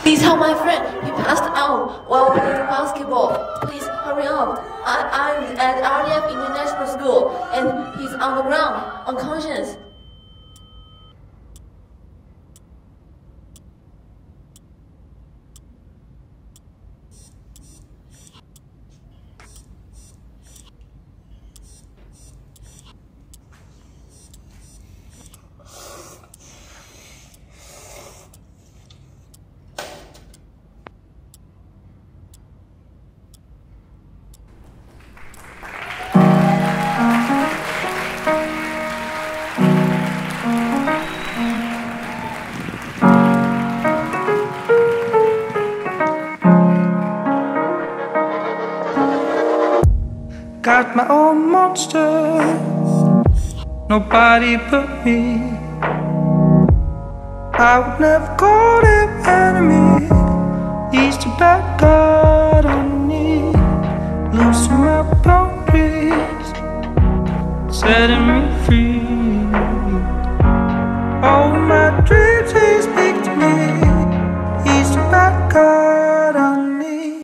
Please help my friend. He passed out while playing basketball. Please hurry up. I'm at RDF International School and he's on the ground, unconscious. Got my own monster, nobody but me. I would never call him enemy. He's the bad God on me, losing my boundaries, setting me free.